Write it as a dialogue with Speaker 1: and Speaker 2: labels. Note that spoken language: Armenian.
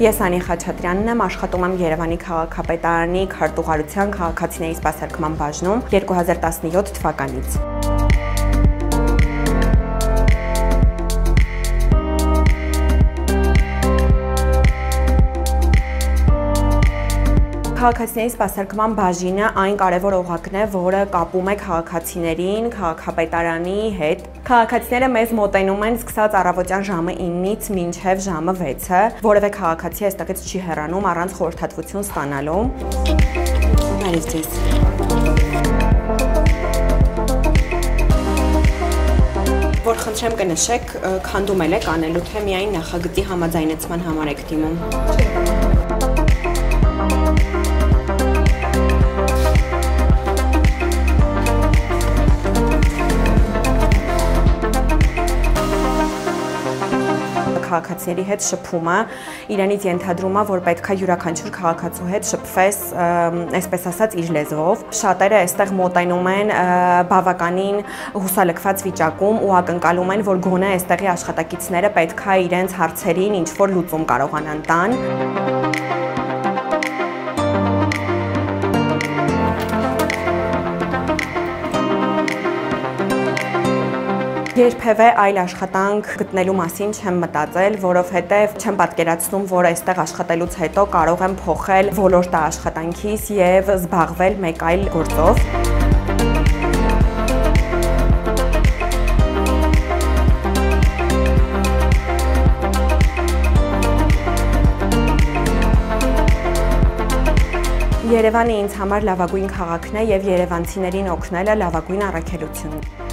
Speaker 1: Ես Անի Խաչատրյանն եմ, աշխատում եմ Երևանի քաղաքապետարանի քարտուղարության քաղաքացիների սպասարկման բաժնում 2017 թվականից։ Քաղաքացիների սպասարկման բաժինը այն կարևոր օղակն է, որը կապում է քաղաքացիներին քաղաքապետարանի հետ։ Քաղաքացիները մեզ մոտենում են սկսած առավոտյան ժամը 9-ից մինչև ժամը 6-ը, որևէ քաղաքացի այստեղից չի հեռանում առանց խորհրդատվություն ստանալու։ Բարև ձեզ։ Որ խնդրեմ կնշեք, քանդում եք անելու, թե միայն նախագծի համաձայնեցման համար եք դիմում։ Քաղաքացիների հետ շփումը իրենից ենթադրում է, որ պետքա յուրաքանչյուր քաղաքացու հետ շփվես, այսպես ասած, իր լեզվով։ Շատերը այստեղ մոտենում են բավականին հուսալքված վիճակում ու ակնկալում են, որ գոնե այստեղի աշխատակիցները պետքա իրենց հարցերին ինչ-որ լուծում կարողանան տան։ Երբևէ այլ աշխատանք գտնելու մասին չեմ մտածել, որովհետև չեմ պատկերացնում, որ այստեղ աշխատելուց հետո կարող եմ փոխել ոլորտը աշխատանքիս եւ զբաղվել մեկ այլ գործով։ Երևանը ինձ համար լավագույն քաղաքն է եւ երևանցիներին օգնելը լավագույն առաքելություն։